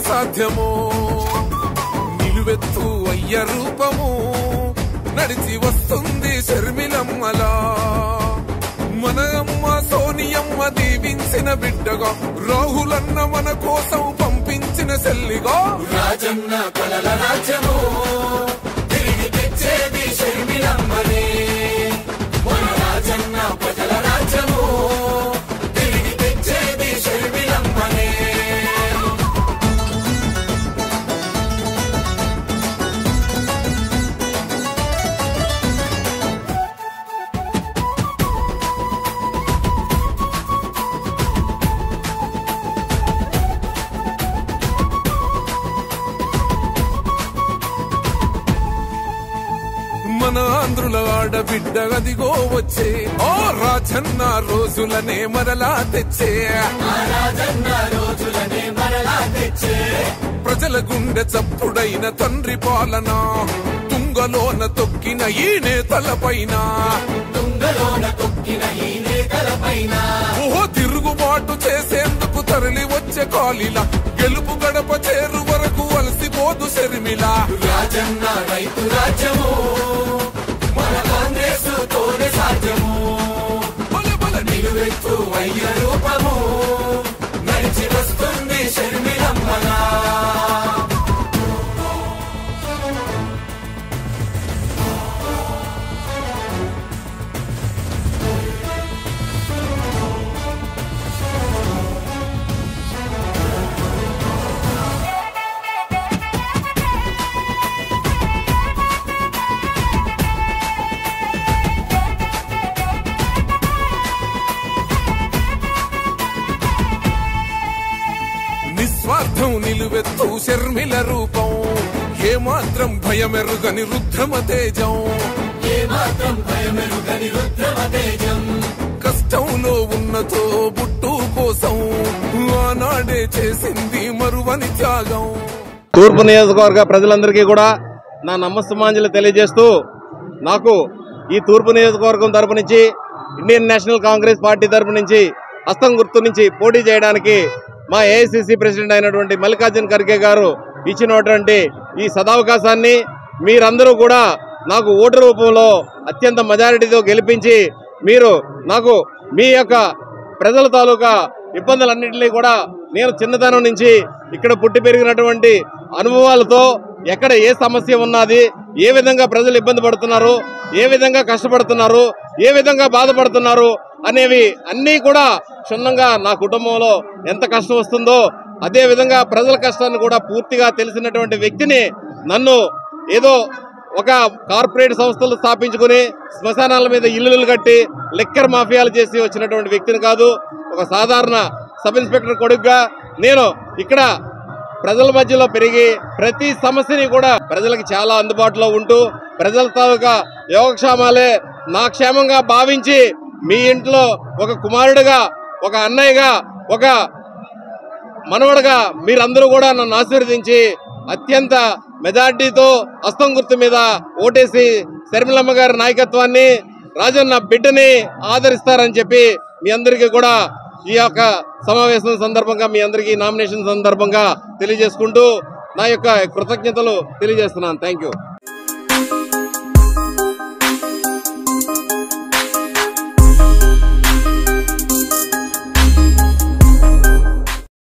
సాధ్యమో నిలువెత్తు అయ్య రూపము నడిచి వస్తుంది శర్మిలమ్మలా మన అమ్మ సోనియమ్మ దీవించిన బిడ్డగా రాహులన్న మన కోసం పంపించిన సెల్లిగా రాజన్న కలల రాజ్యము తిరిగి తెచ్చేది షర్మిలమ్మనే మన రాజన్న ప్రజల రాజ్యము తిరిగి తెచ్చేది షర్మిలమ్మనే మన ఆంధ్రుల ఆడబిడ్డ అదిగో వచ్చే ఓ రాజన్న రోజులనే మరలా తెచ్చే ప్రజల గుండె చప్పుడైన తండ్రి పాలన తుంగలోన తొక్కిన ఈ నేతలపైన ఓహో తిరుగుబాటు చేసేందుకు తరలి వచ్చే కాలిలా గెలుపు గడప చేరు వరకు అలసిపోదు శర్మిల రాజన్న రైతు రాజ్యము మన కాంగ్రెస్ తోనే సాధ్యము బల బల నిలువెత్తు అయ్య రూపము నడిచి వస్తుంది షర్మిలమ్మలా నిస్వార్థం నిలువెత్తు శర్మిల రూపం ఏమాత్రం భయమెరుగని రుద్రమ తేజం కష్టంలో ఉన్నతో బుట్టు కోసం ఆనాడే చేసింది మరువని త్యాగం. తూర్పు నియోజకవర్గ ప్రజలందరికీ కూడా నా నమస్సుమాంజలి తెలియజేస్తూ నాకు ఈ తూర్పు నియోజకవర్గం తరపు నుంచి ఇండియన్ నేషనల్ కాంగ్రెస్ పార్టీ తరపు నుంచి హస్తం గుర్తు నుంచి పోటీ చేయడానికి మా ఏఐసిసి ప్రెసిడెంట్ అయినటువంటి మల్లికార్జున ఖర్గే గారు ఇచ్చినటువంటి ఈ సదావకాశాన్ని మీరందరూ కూడా నాకు ఓటు రూపంలో అత్యంత మెజారిటీతో గెలిపించి మీరు నాకు మీ యొక్క ప్రజల తాలూకా ఇబ్బందులన్నింటినీ కూడా నేను చిన్నతనం నుంచి ఇక్కడ పుట్టి పెరిగినటువంటి అనుభవాలతో ఎక్కడ ఏ సమస్య ఉన్నది, ఏ విధంగా ప్రజలు ఇబ్బంది పడుతున్నారు, ఏ విధంగా కష్టపడుతున్నారు, ఏ విధంగా బాధపడుతున్నారు అనేవి అన్నీ కూడా క్షుణ్ణంగా నా కుటుంబంలో ఎంత కష్టం వస్తుందో అదే విధంగా ప్రజల కష్టాన్ని కూడా పూర్తిగా తెలిసినటువంటి వ్యక్తిని నన్ను ఏదో ఒక కార్పొరేట్ సంస్థలు స్థాపించుకుని శ్మశానాల మీద ఇల్లులు కట్టి లిక్కర్ మాఫియాలు చేసి వచ్చినటువంటి వ్యక్తిని కాదు. ఒక సాధారణ సబ్ ఇన్స్పెక్టర్ కొడుకుగా నేను ఇక్కడ ప్రజల మధ్యలో పెరిగి ప్రతి సమస్యని కూడా ప్రజలకు చాలా అందుబాటులో ఉంటూ ప్రజల తాలూకా యోగక్షేమాలే నా క్షేమంగా భావించి మీ ఇంట్లో ఒక కుమారుడిగా, ఒక అన్నయ్యగా, ఒక మనవడుగా మీరందరూ కూడా నన్ను ఆశీర్వదించి అత్యంత మెజార్టీతో హస్తం గుర్తు మీద ఓటేసి శర్మిలమ్మ గారి నాయకత్వాన్ని, రాజన్న బిడ్డని ఆదరిస్తారని చెప్పి మీ అందరికీ కూడా ఈ యొక్క సమావేశం సందర్భంగా మీ అందరికీ నామినేషన్ సందర్భంగా తెలియజేసుకుంటూ నా యొక్క కృతజ్ఞతలు తెలియజేస్తున్నాను. Thank you.